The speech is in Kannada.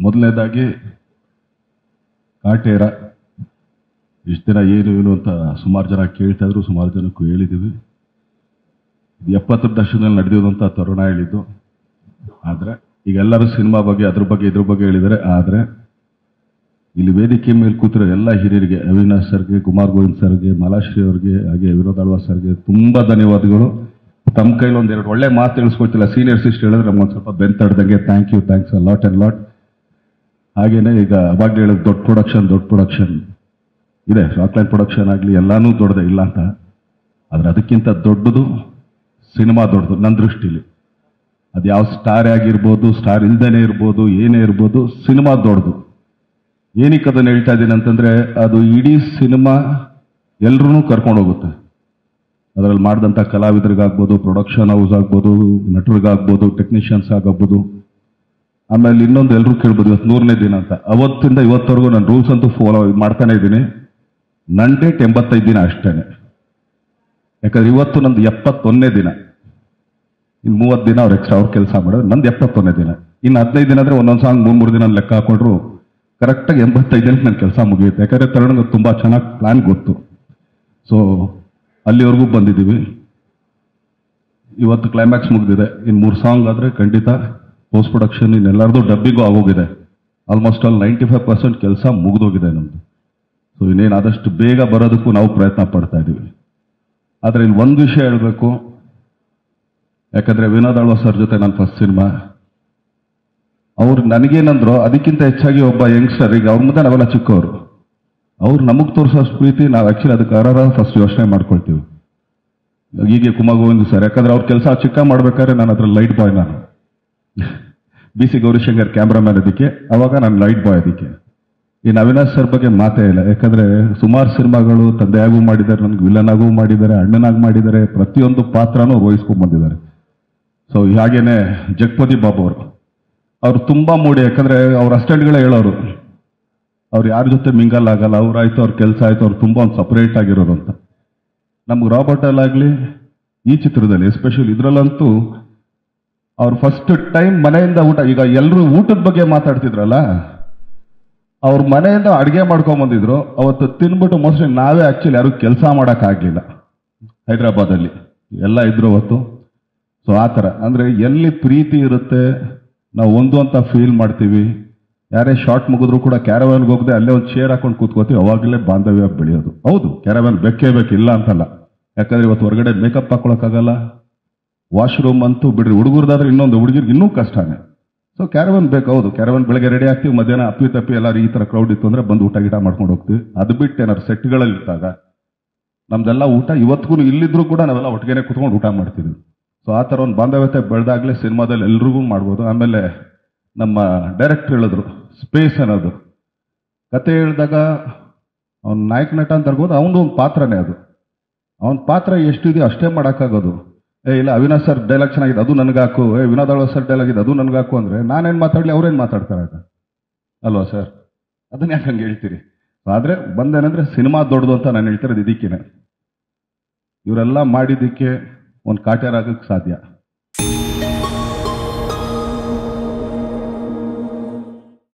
ಮೊದಲನೇದಾಗಿ ಕಾಟೇರ ಇಷ್ಟು ದಿನ ಏನು ಅಂತ ಸುಮಾರು ಜನ ಕೇಳ್ತಾ ಇದ್ರು, ಸುಮಾರು ಜನಕ್ಕೂ ಹೇಳಿದ್ದೀವಿ. 70 ದಶಕದಲ್ಲಿ ನಡೆದಿದ್ದು ಅಂತ ತರುಣ ಹೇಳಿದ್ದು. ಆದರೆ ಈಗ ಎಲ್ಲರೂ ಸಿನಿಮಾ ಬಗ್ಗೆ ಅದ್ರ ಬಗ್ಗೆ ಇದ್ರ ಬಗ್ಗೆ ಹೇಳಿದ್ದಾರೆ. ಆದರೆ ಇಲ್ಲಿ ವೇದಿಕೆ ಮೇಲೆ ಕೂತಿರೋ ಎಲ್ಲ ಹಿರಿಯರಿಗೆ, ಅವಿನಾಶ್ ಸರ್ಗೆ, ಕುಮಾರ್ ಗೋವಿಂದ್ ಸರ್ಗೆ, ಮಾಲಾಶ್ರೀ ಅವ್ರಿಗೆ, ಹಾಗೆ ವಿನೋದ್ ಆಳ್ವಾ ಸರ್ಗೆ ತುಂಬ ಧನ್ಯವಾದಗಳು. ತಮ್ಮ ಕೈಲಿ ಒಂದೆರಡು ಒಳ್ಳೆ ಮಾತು ತಿಳಿಸ್ಕೊಡ್ತಿಲ್ಲ, ಸೀನಿಯರ್ಸ್ ಇಷ್ಟು ಹೇಳಿದ್ರೆ ನಮ್ಗೊಂದು ಸ್ವಲ್ಪ ಬೆಂತಡ್ದಂಗೆ. Thanks a lot and lot. ಹಾಗೇನೆ ಈಗ ಅವಾಗ ಹೇಳಿದ ದೊಡ್ಡ ಪ್ರೊಡಕ್ಷನ್ ಇದೆ, ರಾಕ್ಲೈನ್ ಪ್ರೊಡಕ್ಷನ್ ಆಗಲಿ ಎಲ್ಲಾನು ದೊಡ್ಡದೇ ಇಲ್ಲ ಅಂತ. ಆದರೆ ಅದಕ್ಕಿಂತ ದೊಡ್ಡದು ಸಿನಿಮಾ, ದೊಡ್ಡದು ನನ್ನ ದೃಷ್ಟಿಲಿ. ಅದು ಯಾವ ಸ್ಟಾರ್ ಆಗಿರ್ಬೋದು, ಸ್ಟಾರ್ ಇಲ್ದೇನೆ ಇರ್ಬೋದು, ಏನೇ ಇರ್ಬೋದು, ಸಿನಿಮಾ ದೊಡ್ಡದು. ಏನಕ್ಕೆ ಅದನ್ನು ಹೇಳ್ತಾ ಇದ್ದೀನಿ ಅಂತಂದ್ರೆ, ಅದು ಇಡೀ ಸಿನಿಮಾ ಎಲ್ರೂ ಕರ್ಕೊಂಡು ಹೋಗುತ್ತೆ. ಅದರಲ್ಲಿ ಮಾಡಿದಂಥ ಕಲಾವಿದರಿಗಾಗ್ಬೋದು, ಪ್ರೊಡಕ್ಷನ್ ಹೌಸ್ ಆಗ್ಬೋದು, ನಟರಿಗಾಗ್ಬೋದು, ಟೆಕ್ನಿಷಿಯನ್ಸ್ ಆಗಬಹುದು. ಆಮೇಲೆ ಇನ್ನೊಂದು ಎಲ್ಲರೂ ಕೇಳ್ಬೋದು, ಇವತ್ತು 100ನೇ ದಿನ ಅಂತ. ಅವತ್ತಿಂದ ಇವತ್ತವರೆಗೂ ನಾನು ರೂಲ್ಸ್ ಅಂತೂ ಫಾಲೋ ಮಾಡ್ತಾನೆ ಇದ್ದೀನಿ. ನನ್ನ ಡೇಟ್ 85 ದಿನ ಅಷ್ಟೇನೆ. ಯಾಕಂದ್ರೆ ಇವತ್ತು ನಂದು 71ನೇ ದಿನ. ಇನ್ನು 30 ದಿನ ಅವ್ರು ಕೆಲಸ ಮಾಡೋದು, ನಂದು 71ನೇ ದಿನ. ಇನ್ನು 15 ದಿನ ಅಂದರೆ ಒಂದೊಂದು ಸಾಂಗ್ 3 ದಿನ ಲೆಕ್ಕ ಹಾಕೊಂಡ್ರು ಕರೆಕ್ಟಾಗಿ 85 ದಿನಕ್ಕೆ ನನ್ನ ಕೆಲಸ ಮುಗಿಯುತ್ತೆ. ಯಾಕಂದರೆ ತರುಣ್ಗೆ ತುಂಬ ಚೆನ್ನಾಗಿ ಪ್ಲಾನ್ ಗೊತ್ತು. ಸೊ ಅಲ್ಲಿವರೆಗೂ ಬಂದಿದ್ದೀವಿ. ಇವತ್ತು ಕ್ಲೈಮ್ಯಾಕ್ಸ್ ಮುಗಿದಿದೆ. ಇನ್ನು 3 ಸಾಂಗ್ ಆದರೆ ಖಂಡಿತ ಪೋಸ್ಟ್ ಪ್ರೊಡಕ್ಷನ್ ಇನ್ನೆಲ್ಲರದು ಡಬ್ಬಿಗೂ ಆಗೋಗಿದೆ. ಆಲ್ಮೋಸ್ಟ್ ಆಲ್ 95% ಕೆಲಸ ಮುಗಿದೋಗಿದೆ ನಮ್ಮದು. ಸೊ ಇನ್ನೇನು ಆದಷ್ಟು ಬೇಗ ಬರೋದಕ್ಕೂ ನಾವು ಪ್ರಯತ್ನ ಪಡ್ತಾ ಇದ್ದೀವಿ. ಆದರೆ ಇಲ್ಲಿ ಒಂದು ವಿಷಯ ಹೇಳಬೇಕು. ಯಾಕಂದರೆ ವಿನೋದ್ ಆಳ್ವಾ ಸರ್ ಜೊತೆ ನನ್ನ ಫಸ್ಟ್ ಸಿನಿಮಾ. ಅವ್ರು ನನಗೇನಂದ್ರು, ಅದಕ್ಕಿಂತ ಹೆಚ್ಚಾಗಿ ಒಬ್ಬ ಯಂಗ್ಸ್ಟರ್, ಈಗ ಅವ್ರ ಮುಂದೆ ನಾವೆಲ್ಲ ಚಿಕ್ಕವರು, ಅವ್ರು ನಮಗೆ ತೋರಿಸೋಷ್ಟು ಪ್ರೀತಿ ನಾವು ಆ್ಯಕ್ಚುಲಿ ಅದಕ್ಕೆ ಫಸ್ಟ್ ಯೋಚನೆ ಮಾಡ್ಕೊಳ್ತೀವಿ. ಹೀಗೆ ಕುಮಾರ್ ಗೋವಿಂದ್ ಸರ್, ಯಾಕಂದ್ರೆ ಅವ್ರ ಕೆಲಸ ಚಿಕ್ಕ ಮಾಡ್ಬೇಕಾದ್ರೆ ನಾನು ಅದ್ರ ಲೈಟ್ ಬಾಯ್, ನಾನು BC ಗೌರಿಶಂಕರ್ ಕ್ಯಾಮ್ರಾಮ್ಯಾನ್ ಅದಕ್ಕೆ, ಅವಾಗ ನಾನು ಲೈಟ್ ಬಾಯ್ ಅದಕ್ಕೆ. ಇನ್ನು ಅವಿನಾಶ್ ಸರ್ ಬಗ್ಗೆ ಮಾತೇ ಇಲ್ಲ. ಯಾಕಂದ್ರೆ ಸುಮಾರು ಸಿನಿಮಾಗಳು ತಂದೆಯಾಗೂ ಮಾಡಿದ್ದಾರೆ, ನನಗೆ ವಿಲನ್ ಆಗೂ ಮಾಡಿದ್ದಾರೆ, ಅಣ್ಣನಾಗಿ ಮಾಡಿದ್ದಾರೆ, ಪ್ರತಿಯೊಂದು ಪಾತ್ರನೂ ವಹಿಸ್ಕೊಂಡು ಬಂದಿದ್ದಾರೆ. ಸೊ ಹಾಗೇನೆ ಜಗಪತಿ ಬಾಬು ಅವ್ರು ತುಂಬಾ ಮೂಡಿ. ಯಾಕಂದ್ರೆ ಅವ್ರ ಅಸ್ಟೆಂಟ್ಗಳೇ ಹೇಳೋರು, ಅವ್ರು ಯಾರ ಜೊತೆ ಮಿಂಗಲ್ ಆಗಲ್ಲ, ಅವ್ರಾಯ್ತು ಅವ್ರ ಕೆಲಸ ಆಯ್ತು, ಅವ್ರು ತುಂಬಾ ಒಂದು ಸಪರೇಟ್ ಆಗಿರೋರು ಅಂತ. ನಮ್ಗೆ ರಾಬರ್ಟ್ ಅಲ್ಲಾಗ್ಲಿ, ಈ ಚಿತ್ರದಲ್ಲಿ ಎಸ್ಪೆಷಲಿ ಇದರಲ್ಲಂತೂ ಅವ್ರು ಫಸ್ಟ್ ಟೈಮ್ ಮನೆಯಿಂದ ಊಟ, ಈಗ ಎಲ್ಲರೂ ಊಟದ ಬಗ್ಗೆ ಮಾತಾಡ್ತಿದ್ರಲ್ಲ, ಅವ್ರ ಮನೆಯಿಂದ ಅಡುಗೆ ಮಾಡ್ಕೊಂಬಂದಿದ್ರು. ಅವತ್ತು ತಿನ್ಬಿಟ್ಟು ಮೋಸ್ಟ್ಲಿ ನಾವೇ ಆಕ್ಚುಲಿ ಯಾರು ಕೆಲಸ ಮಾಡೋಕ್ಕಾಗಲಿಲ್ಲ ಹೈದರಾಬಾದಲ್ಲಿ, ಎಲ್ಲ ಇದ್ರು ಅವತ್ತು. ಸೊ ಆ ಥರ ಅಂದರೆ ಎಲ್ಲಿ ಪ್ರೀತಿ ಇರುತ್ತೆ ನಾವು ಒಂದು ಅಂತ ಫೀಲ್ ಮಾಡ್ತೀವಿ. ಯಾರೇ ಶಾರ್ಟ್ ಮುಗಿದ್ರು ಕೂಡ ಕ್ಯಾರವ್ಯಾನ್ಗೆ ಹೋಗದೆ ಅಲ್ಲೇ ಒಂದು ಚೇರ್ ಹಾಕೊಂಡು ಕೂತ್ಕೋತೀವಿ, ಅವಾಗಲೇ ಬಾಂಧವ್ಯ ಬೆಳೆಯೋದು. ಹೌದು, ಕ್ಯಾರವ್ಯಾನ್ ಬೇಕೇ ಬೇಕು, ಇಲ್ಲ ಅಂತಲ್ಲ. ಯಾಕಂದ್ರೆ ಇವತ್ತು ಹೊರಗಡೆ ಮೇಕಪ್ ಹಾಕೊಳಕ್ಕಾಗಲ್ಲ, ವಾಶ್ರೂಮ್ ಅಂತೂ ಬಿಡ್ರಿ, ಹುಡುಗರ್ದಾದ್ರೆ ಇನ್ನೊಂದು, ಹುಡುಗಿರ್ಗೆ ಇನ್ನೂ ಕಷ್ಟನೇ. ಸೊ ಕ್ಯಾರವನ್ ಬೇಕು. ಹೌದು, ಕ್ಯಾರವನ್ ಬೆಳಗ್ಗೆ ರೆಡಿ ಆಗ್ತೀವಿ, ಮಧ್ಯಾಹ್ನ ಅಪ್ಪಿ ಎಲ್ಲರೂ ಈ ಥರ ಕ್ರೌಡ್ ಇತ್ತು ಅಂದರೆ ಬಂದು ಊಟ ಗಿಟ ಮಾಡ್ಕೊಂಡು ಹೋಗ್ತೀವಿ. ಅದು ಬಿಟ್ಟು ಏನಾದ್ರು ಸೆಟ್ಗಳಲ್ಲಿ ಇದ್ದಾಗ ನಮ್ದೆಲ್ಲ ಊಟ ಇವತ್ತಿಗೂ ಇಲ್ಲಿದ್ರು ಕೂಡ ನಾವೆಲ್ಲ ಒಟ್ಟಿಗೆ ಕುತ್ಕೊಂಡು ಊಟ ಮಾಡ್ತಿದ್ವಿ. ಸೊ ಆ ಥರ ಒಂದು ಬಾಂಧವ್ಯತೆ ಬೆಳೆದಾಗಲೇ ಸಿನಿಮಾದಲ್ಲಿ ಎಲ್ರಿಗೂ ಮಾಡ್ಬೋದು. ಆಮೇಲೆ ನಮ್ಮ ಡೈರೆಕ್ಟರ್ ಹೇಳಿದ್ರು, ಸ್ಪೇಸ್ ಅನ್ನೋದು ಕತೆ ಹೇಳಿದಾಗ ಅವ್ನ ನಾಯಕ ನಟ ಅಂತ ಅನ್ಬೋದು, ಅವನು ಒಂದು ಪಾತ್ರನೇ. ಅದು ಅವನ ಪಾತ್ರ ಎಷ್ಟಿದೆಯೋ ಅಷ್ಟೇ ಮಾಡೋಕ್ಕಾಗೋದು. ಇಲ್ಲ ಅವಿನಾಶ್ ಸರ್ ಡೈಲಾಗ್ ಚೆನ್ನಾಗಿದೆ, ಅದು ನನಗಾಕು, ವಿನೋದ್ ಆಳ್ವಾ ಸರ್ ಡೈಲಾಗ್ ಇದೆ, ಅದು ನನಗಾಕು ಅಂದರೆ ನಾನೇನು ಮಾತಾಡಲಿ, ಅವ್ರೇನು ಮಾತಾಡ್ತಾರೆ ಅಲ್ವಾ ಸರ್? ಅದನ್ನ ಯಾಕೆ ಹಂಗೆ ಹೇಳ್ತೀರಿ? ಆದರೆ ಬಂದೇನೆಂದರೆ ಸಿನಿಮಾ ದೊಡ್ಡದು ಅಂತ ನಾನು ಹೇಳ್ತಿರೋದು ಇದಕ್ಕೇನೆ. ಇವರೆಲ್ಲ ಮಾಡಿದ್ದಕ್ಕೆ ಒಂದು ಕಾಟೇರ ಆಗಕ್ಕೆ ಸಾಧ್ಯ.